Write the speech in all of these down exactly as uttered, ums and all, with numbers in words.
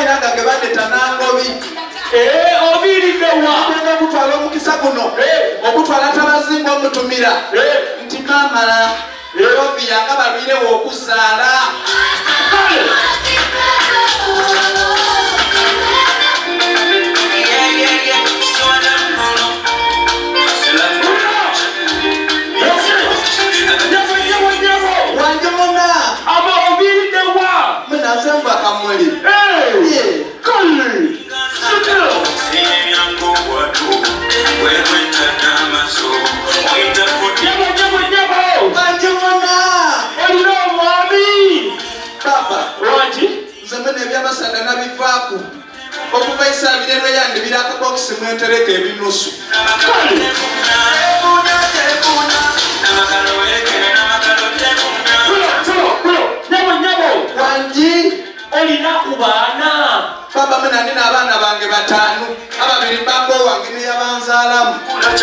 Nanga ge badeta nangobi. Eh, obiridde wa. Nga kutwala omukisa guno. Okutwala tabazinga omutumira. Nti mama Obi yanga balwirewo okuzaala. Kamuli. Hey! Kamuli! Papa, zamani byabasanga nabivaako. Okuva isabirero yandi biraka box mwentereka ebinusu. Wanji olina kubaana. Baba mena nina abaana bange batano. Ababiri babo wange ne yabanzaalamu.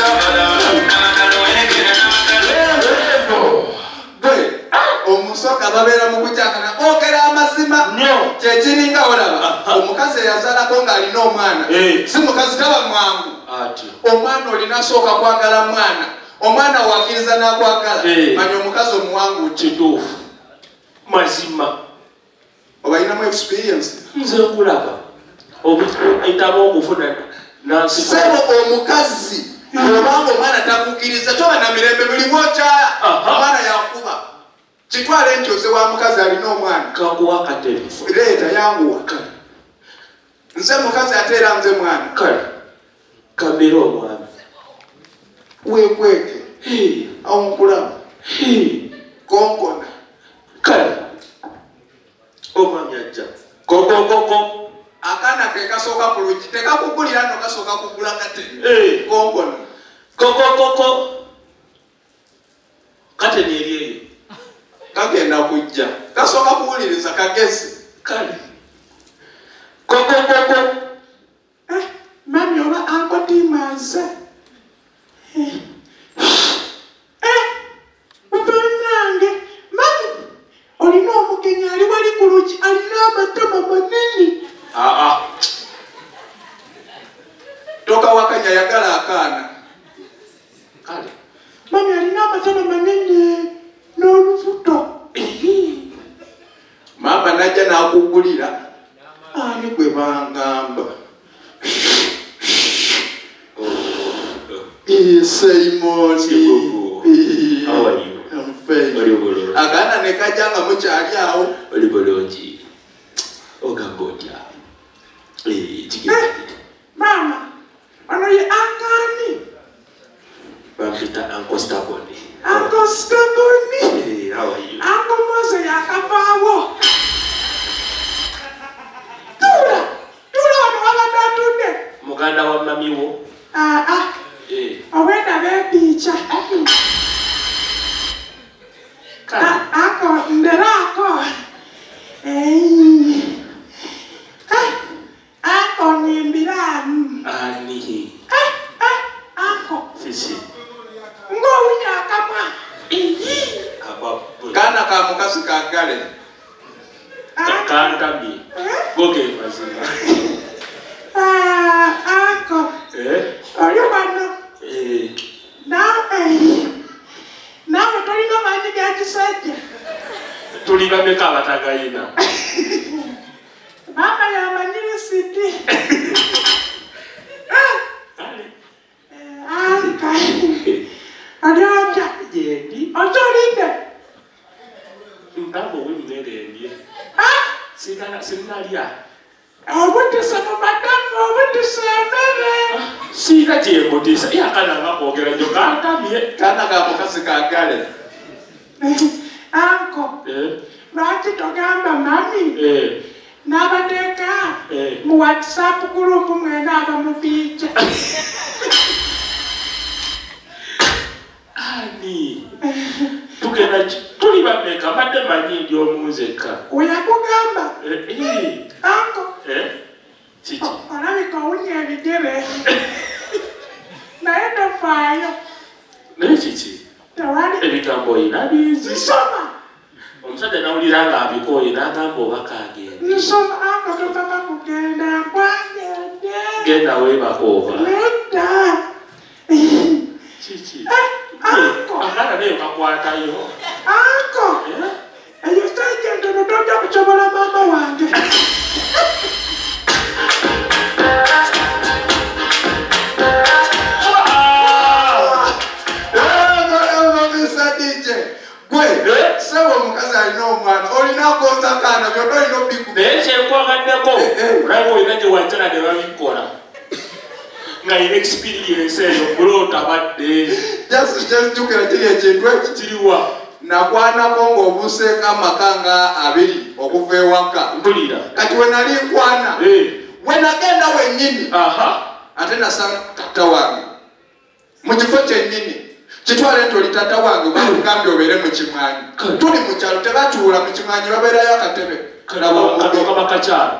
Bwe omusoka babeera mu kukyakana ogera amazima. Nyo. Kyekiringa olaba. Omukazi eyazaalako ng'alina omwana. Si mukazi taba mwangu. Ati. Omwana olina sooka kwagala mwana. Omwana wakkiriza n'akwagala. Manya omukazi omuwangu kituufu. Mazima. Obayinamu experience. Nze nkulaba. Obuyitamu okufuna nansi. Sebo omukazi. Obanga omwana takukkiriza toba na mirembe buli bw'okyala. Omwana yakuba. Kitwale nti oze wa mukazi alina omwana. Kanguwa katebe. Leeta yanguwa. Kale. Nze mukazi ate era nze mwana. Kale. Kamera omwana. Weekweke. Awo nkulaba. Konkona. Kale. Omwami ajja. Koko koko. Akaana ke kasooka ku luggi tekakugulira nno kasooka kugula katebe. Eh. Konkona. Koko koko. Katebe eri eyo. Kagenda kujja. Kasooka kuwuliriza kagezi. Kale. Koko koko. Eh, mami oba ankotimaze. Eh. Eh. Mbanange. Mami. Olina omugenyi ali wali ku luggi alina amatama manene. Ah ah. Toka wakanya yagala akaana. Kale. Mami alina amatama manene n'olubuto. Mama najja n'akugulira. Ani gwe bangamba. Simon. How are you? I'm fine. Akaana ne kajja nga mukyali awo. Oli bulungi. Ogambotya. Eh, tigenda. Mama, ono ye angani. Bampita Uncle Staboni. Uncle Staboni. Hey, how are you? Uncle Mose yakavaawo. Tula, tula ono wabadde. Muganda wa mamiwo. Ah ah. Eh. Owenda bepicha. Kale. Ako nderako. Eh. Ako nimbiramu. Ani. Eh eh ako. Sisi. Ngo unya kama. Aba. Kana ka mukasi kagale. Kanta bi. Goge mazima. Ah ako. Eh? Oyo bano. Eh. Now eh. Now tulina mani gakisajja. Tulina meka abatagayina. Mama yamanyire siti. Kale. Eh anka. Adoja. Jendi. Otolinde. Ndambo wimmerembye. Ah! Sina sinalia. Obutisa mu madamu, obutisa emmere. Sina gyembutisa. Ye akana ngakwogera njo kantamye. Kana ka mukasi kagale. Anko. Eh. Lwaki togamba mami? Eh. N'abateeka Eh. mu WhatsApp group mwena abamupiija. Ani. Tugenda tuli bameka badde manyi ndi omunzeka. Oyakugamba? Eh. Eh. Anko. Eh. Kiki. Olabika owunya ebigere. Naye tofaayo. Naye kiki. Tewali. Ebigambo oyina bingi. Nsoma. Omusajja nawulira nga abikooye n'agamba oba kaagenda. Nsoma anko totaka kugenda. genda webakoba Neta. chichi Ako. akana nayo kakwatayo Ako. Eyo stage ndono tonda kuchobola mama wange. Gwe, sawa mukazi alina omwana olina agonza akaana byonna olina obiku naye kyenkwagadeko olaba olina gye wajjana ne babikola nga ina experience eyo bulota badde just kyekijjukira kiri ekintu eki kiriwa nakwanako ng'obuuseeko amaka nga abiri okuva ewaka mpulira kati we nali nkwana we nagenda wennyini ate nasanga tata wange mu kifo kyennyini kitwale nti oli tata wange bakugambye obeere mu kimwanyi tuli mu kyalo tebatuula mu kimwanyi babeerayo akatebe kaba kakyalo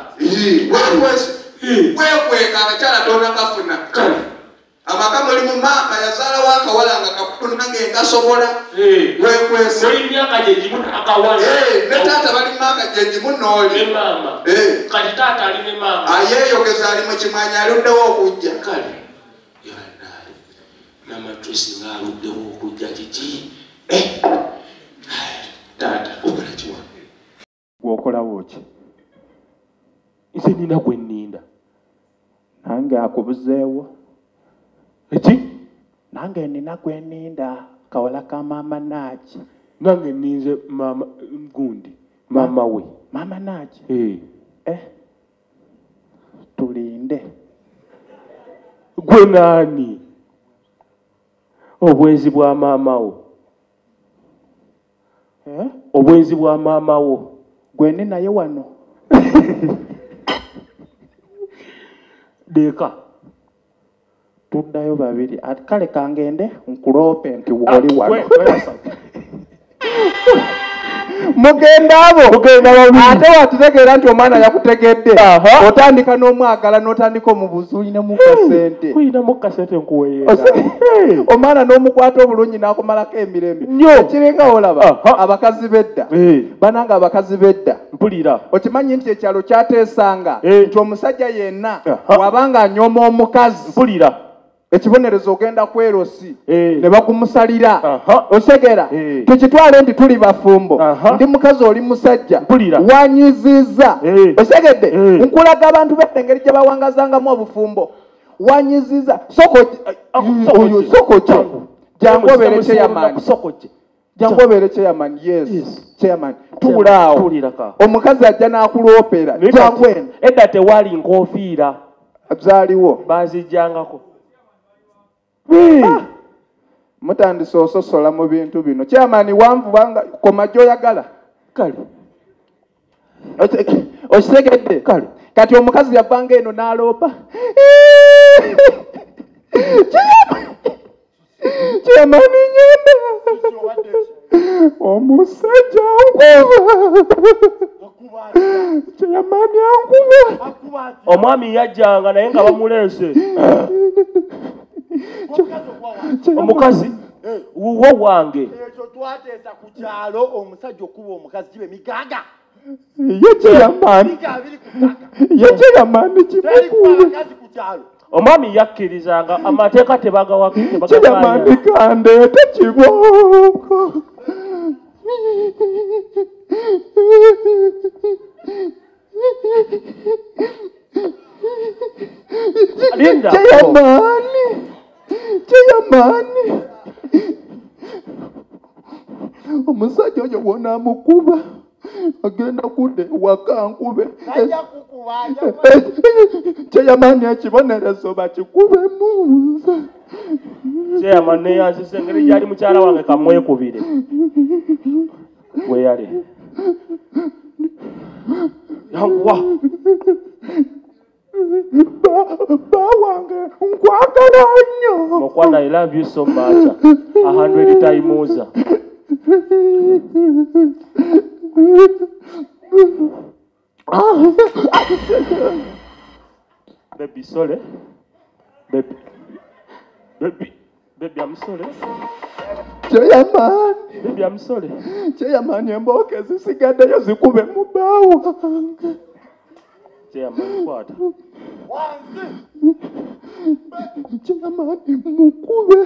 wekweka akakyala tonakafuna amaka mulimu maama yazaalawo akawala nga kakutuna ng'engasobola wekwese emyaka gyegimu akawala ne taata bali maaka gyegimu nooli maama kati taata ali ne maama ayeeyogeza ali mu kimwanyi aluddewo okujja kale n'amatresi ng'aluddewo okujja kiki taata okola kiwa gwokolawo ki nze nina gwe nninda nange akubuzeewo eki nange nina gwe nninda kawala ka maama naaki nange nninze maama gundi maama we maama naaki eh eh tulinde gwe naani obwenzi bwa maama wo eh obwenzi bwa maama wo gwe ni naye wano deka tuddayo babiri ati kale kangende nkuloope nti oli wano mugenda abo ate watitegeera nti omwana yakutegedde otandika n'omwagala n'otandika omubuzi olinamu kasente olinamu kasente nkuweerera omwana n'omukwata obulungi n'akumalako emirembe ekiringa olaba abakazi bedda bananga abakazi bedda mpulira okimanyi nti ekyalo kyateesanga nti omusajja yenna wabanga anyooma omukazi mpulira ekibonerezo ogenda kwerosi ne bakumusalira osegera tukitwale nti tuli bafumbo ndi mukazi oli musajja wanyiziza osegedde nkulaga abantu bette engeri gye bawangazangamu obufumbo wanyiziza sokoki jangu obeere kyeyamaani jangu obeere kyeyamaani yes kyeyamaani tuulaawo omukazi ajja n'akuloopera jangu eno edda tewali nkofiira zaaliwo bazijjangako Ah. mutandise ososola mu bintu bino kyamaani wanvubanga koma gy'oyagala kale okitegedde kale kati omukazi yavanga eno n'aloopa kyamaani nyenda omusajja nkuba kyamaani ankuba omwami yajjanga naye nga bamuleese omukazi wuwo wange ekyo twateesa ku kyalo omusajja okuba omukazi kibe migaga ye kyeyamaani ye kyeyamaani kimukuabakazi ku kyalo omwami yakkirizanga amateeka kyeyamaani kandeete kibooko kyeyamaani kyeyamaani omusajja oyo bw'onaamukuba agenda kudda ewaka nkube kyeyamaani ekibonerezo bakikubemu kyeyamaani neyanzisa engeri gyali mukyala wange kamwekubire weyale yanguwa bawange nkwagala nnyo mukwana I love you so much a hundred times baby sorry baby baby baby I'm sorry kyeyamaani baby I'm sorry kyeyamaani embooka ezisigaddeyo zikube mu bbaawange kyeyamaani kwata Chairman mukube.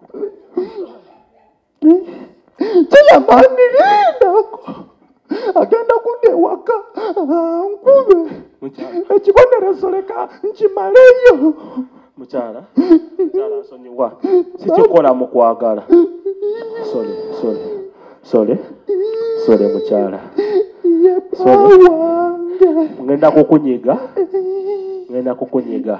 Chairman lindako. Agenda kundewaka nkube. Ekibonerezo leka nkimaleyo. Mukyala, mukyala nsonyiwa. Sikikola mu kwagala. Sole, sole, sole, sole mukyala. Sole. Ngenda kukunyiga. Ngenda kukunyiga.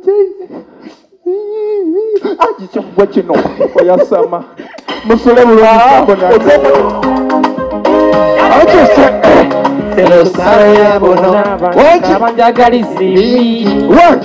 Aji chakubwa kino oyasama. Musole mulwango na. Aji Hello, Sarah, Bona. What? Abanjagalizi. What?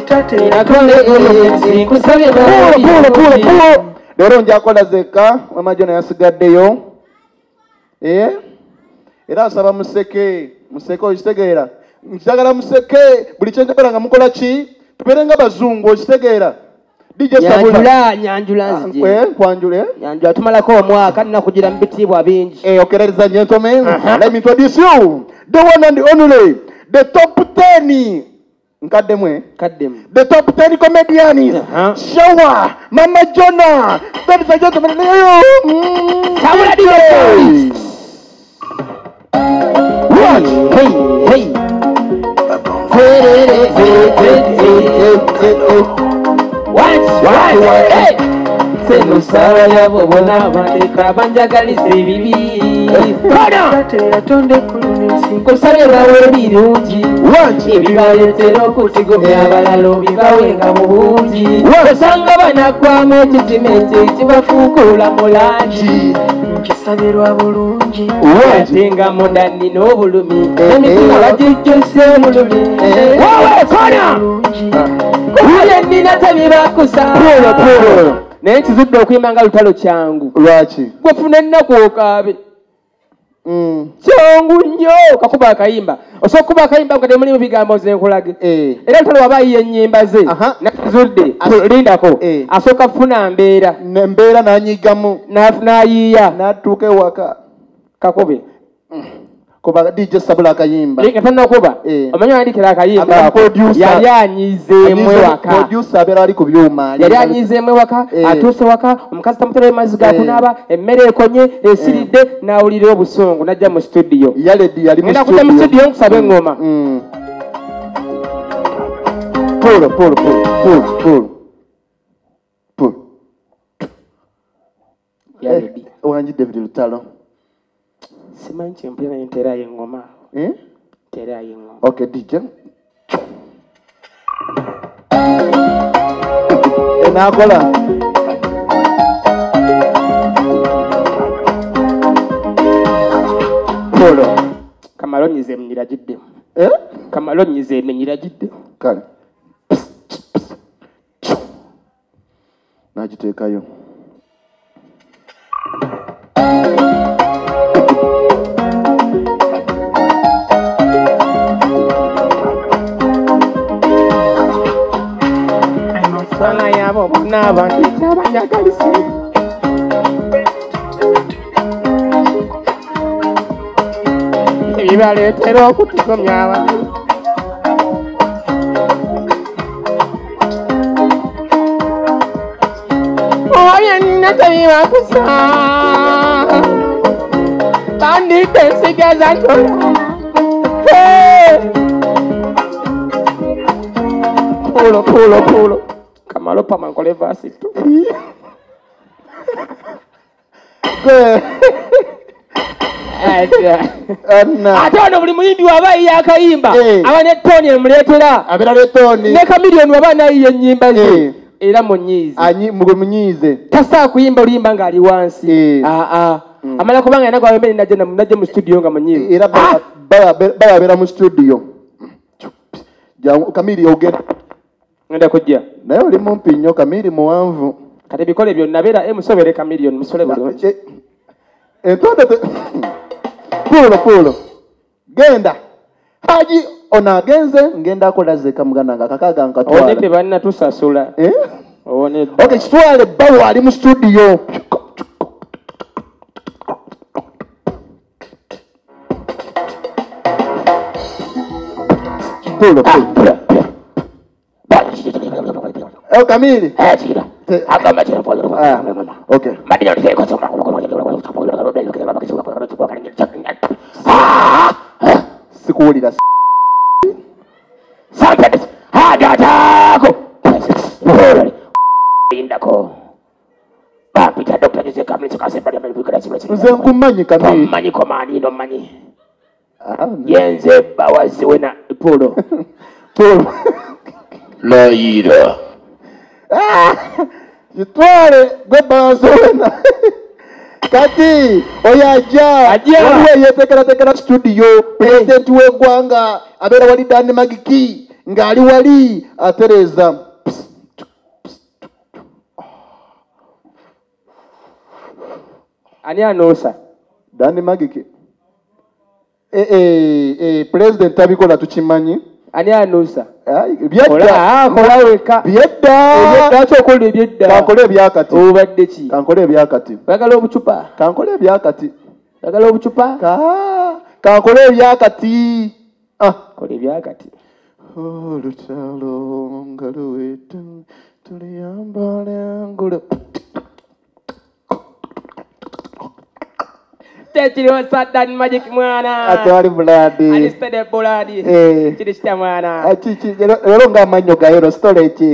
Nakole kusabye pulo pulo pulo. Lero njakola zeka amajona yasigaddeyo. Eh? Era asaba museke, museke okitegera. Njagala museke buli kyenjagala nga mukola ki? Tuberenga bazungu okitegera. D J Sabula nyanjula nzije. Eh, kwanjule. Nyanjula tumalako omwaka nina kugira mbitibwa bingi. Eh, okay, ladies and gentlemen, uh-huh. Let me introduce you. The one and the only, the top ten. Nkademwe. Kadem. The top ten comedians. Uh-huh. Shower, Mama Jonah. Ladies and gentlemen, Sabula D J. What? Hey, hey. Hey, hey, hey, hey, hey. What? What? Hey! Seno sara ya bobona bandika banjagaliza ebibi. Kono! Yatonde kulunisi kusabye bawe birungi. What? Ebibaletera okutigomya abalala bibawenga mu bungi. Osanga banagwamu ekitimente kibafuukula mu langi. Nkisabirwa bulungi. Ate nga munda nnina obulumi. Emitima bagijjuse mulumi. Wowe kono! Kuye nina tebibakusa. Polo polo. Naye kizudde okuyimba nga lutalo kyangu. Lwaki? Gwefuna ennaku okaabe. Mm. Kyangu nnyo kakuba akayimba. Osobola okuba akayimba nga temulimu bigambo ze nkulage. Eh. Era lutalo waba ayiye ennyimba ze. Nakizudde lindako. Asooka kufuna mbeera. Mbeera n'anyigamu. N'ayiiya. N'atuuka ewaka. Kakube. Kuba D J Sabula akayimba. Leka tana kuba. Omanyi andikira akayimba. Yali anyizeemwe waka. Producer abera ali ku byuma. Yali anyizeemwe waka, atuuse waka, omukazi tamutere mazzi ga kunaaba, emmere ekonye, esiridde, n'awulira obusungu n'ajja mu studio. Yaledi yali mu studio. Ngenda kujja mu studio nkusabe engoma. Pulo, pulo, pulo, pulo, pulo. Pulo. Yaledi. Wanji David Lutalo. Simanyi kyempulira naye nteerayo engoma. Eh? Nteerayo engoma. Okay, D J. Enakola. Polo. Kamalo nyize mnyiragidde. Eh? Kamalo nyize mnyiragidde. Kale. Najiteekayo. Sana yabo n'abantu abanyagalise. Ebibaleetera okutigomya abantu. Oye nina tebibakusa. Bandite ensiga za ntola. Pulo, pulo, pulo. Kamalo pa mankole vasi tu. Ate wano buli muyimbi waba yiye akayimba aba ne Tony emuleetera abera ne Tony ne Chameleone waba nayiye ennyimba ze era munyiizi anyi mugwe munyiize tasa kuyimba oluyimba ng'ali wansi aa amala kubanga yana gwa mbere najja najja mu studio nga munyiizi era baba baba mu studio jangu Kamili ogenda ngenda kujja naye oli mumpi nnyo Kamili muwanvu kati bikole byonna beera emusobere Chameleone musole bulungi entonde pulo pulo genda haji onagenze ngenda akola zeka muganda nga kakaga nkatwala one tebanna tusasula eh one okay kitwale bawo ali mu studio pulo pulo Eh Kamili. Eh chira. Agamba chira kwa. Ah. Okay. Madina ndiko soma. Sikuwulira. Sampede. Hadatako. Indako. Bapita Doctor Jose Kamili kasemba ya bikira sima. Nze nkumanyi Kamili. Manyi komani ndo manyi. Ah. Yenze bawazi wena polo. Polo. Laira. Ah! Jitwale gwe bawazi wena. Kati oyaja waliwe yetekera tekera studio president w'eggwanga abeera wali Dani Magiki ng'ali wali atereza ani anosa Dani Magiki eh eh eh president abikola tukimanyi ani anosa byedda kola weka byedda byedda kyokole byedda kankole ebyakati obadde ki kankole ebyakati bagala obucupa kankole ebyakati bagala obucupa ka kankole ebyakati ah kola ebyakati olutalo ngalo wetu tuliyambala ngolo Techiri Dani Magiki mwana atwali buladi alistede buladi eh chiri cha mwana achichi lero ngamanyo gaero storage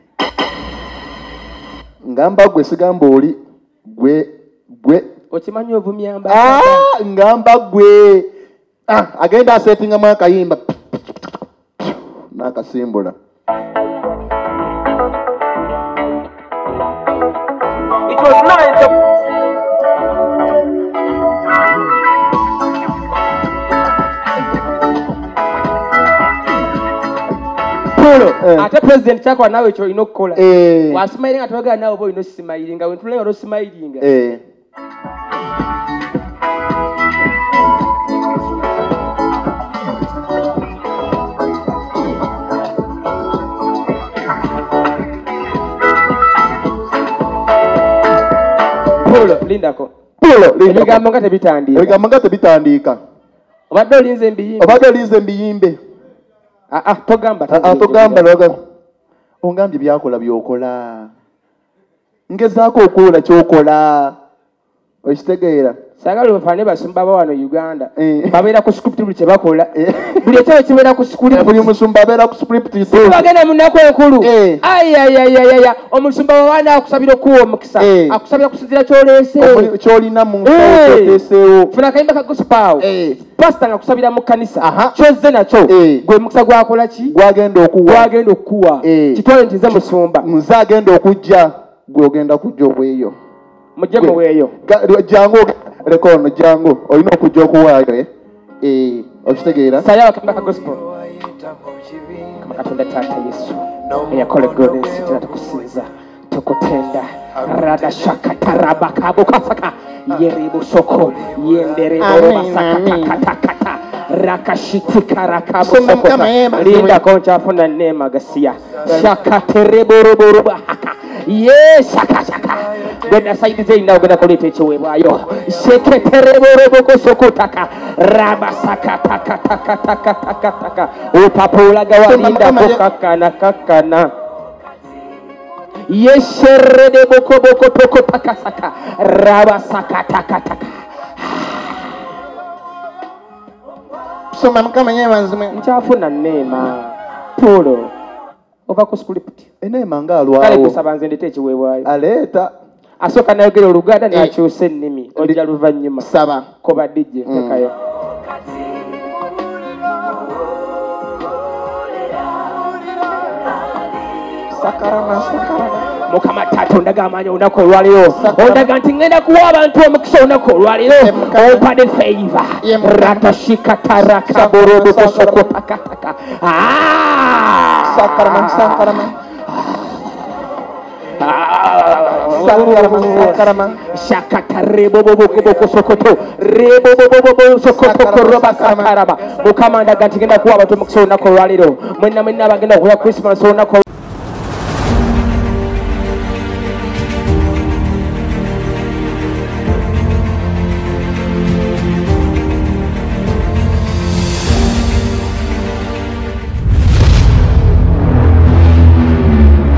ngamba gwe sigamba oli gwe gwe okimanyi ovumyamba ah ngamba gwe ah agenda settinga mwaka yimba nakasimbula it was nice. Ate president chako nawe cho inokola eh wasmailing atoga nawe boy no smiling nga wentule ro smiling eh Polo lindako Polo lindako ebigambo nga tebitandika ebigambo nga tebitandika obadde olinze mbiyimbe obadde olinze mbiyimbe ah ah togamba ah togamba loga ongambye byakola byokola ngezaako okola kyokola okitegeera sagala bafane basumba bawano Uganda babeera ku script buli kye bakola buli ekyo kibeera ku script buli musumba abeera ku script bagenda mu nnaku enkulu ayayayaya omusumba wawana akusabira okuwa omukisa akusabira kusinzira kyoleese kyolina mu nkoteeseewo funa akayimba ka gospel pasita nga kusabira mu kanisa kyozze nakyo gwe mukisa gwakola ki gwagenda okuwa gwagenda okuwa kitwale nti nze musumba nze agenda okujja gwe ogenda kujja obweyo mujje muweeyo jangu rekono jangu olina okujja okuwaayo eh okitegeera saya akayimba ka gospel kama katonda taata yesu eyakola eggulu n'ensi tera tukusinza tukutenda rada shaka taraba kabo kasaka yeribu soko yenderebo basaka rakashitika rakabo soko linda koncha funa nema gasia shaka terebo robo robo haka yes shaka shaka gwenda saidi zeina ogenda kuleta ekiweebwayo sheke terebo robo soko taka raba saka taka taka taka taka taka upapula gawalinda kokakana kakana yeshere de boko boko toko taka saka raba saka taka taka soma mkama nyewe nzime nchafuna neema polo ova ku script eneema ngaalwawo kale kusaba nze ndete ekiweebwayo aleeta asooka nayogera oluganda n'akyusa ennimi ojja luvannyuma saba koba dijje tekayo sakarama sakarama mukama taata ondaga amaanyi olunaku olwaleero ondaga nti ngenda kuwa abantu omukisa olunaku olwaleero ompadde feiva ratashikatarakaborobokosokopakataka sakarama sakarama sakarama shakata rebobobobobo sokoto rebobobobobo sokoto koroba sakaraba mukama ndaga nti ngenda kuwa abantu omukisa olunaku olwaleero mwenna mwenna abagenda okuwa Christmas olunaku